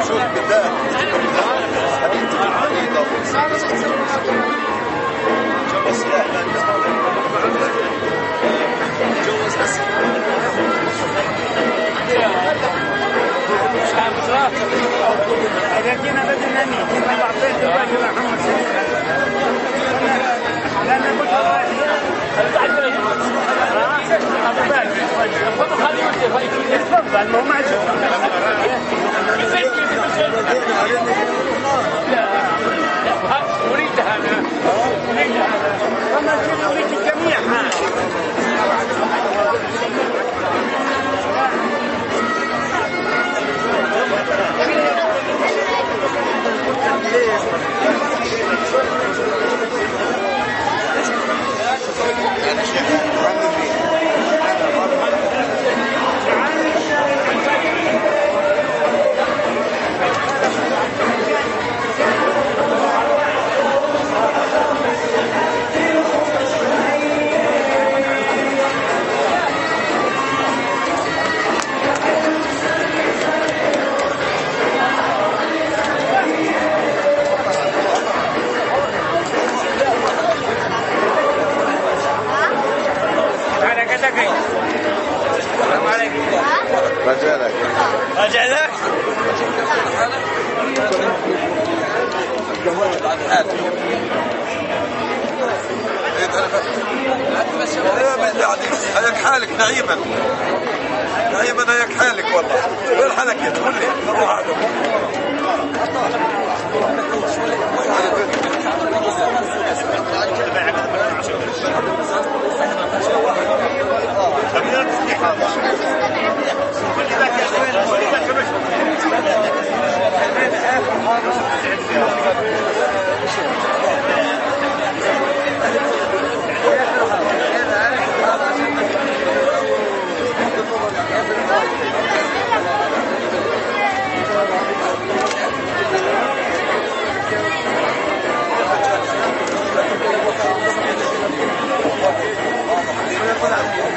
إذا جينا بدنا نيجي بعطيك الواجب محمد لا نقول تفضل مو معجب أريد هذا أما أريد الجميع رجالك رجالك هيك حالك نعيما نعيما هيك حالك والله وين حالك يا قول لي نروح عنه Gracias.